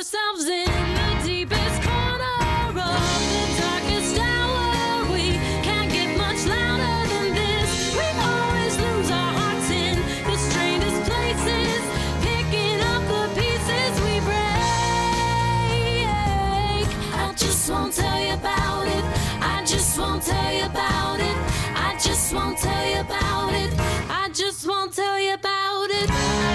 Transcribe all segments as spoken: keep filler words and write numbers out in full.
ourselves in the deepest corner of the darkest hour. We can't get much louder than this. We always lose our hearts in the strangest places, picking up the pieces we break. I just won't tell you about it. I just won't tell you about it. I just won't tell you about it. I just won't tell you about it.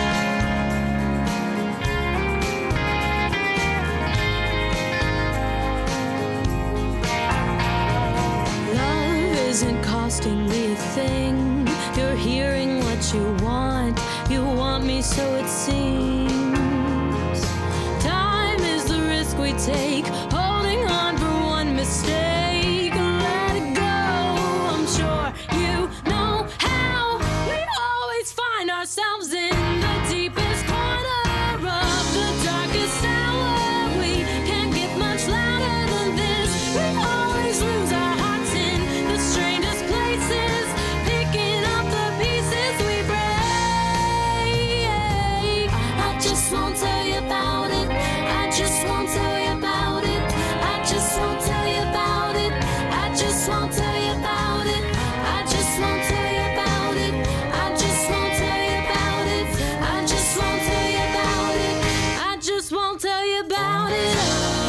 Isn't costing me a thing. You're hearing what you want. You want me, so it seems. Time is the risk we take, holding on for one mistake. Let it go. I'm sure you know how. We always find ourselves in the deepest corner of the darkest hour. We can't get much louder than this. We always lose our hearts in the strangest places, picking up the pieces we break. I just won't tell you about it. I just won't tell you about it. I just won't tell you about it. I just won't tell you about it. I just won't tell you about it. I just won't tell you about it. I just won't tell you about it. I just won't tell you about it.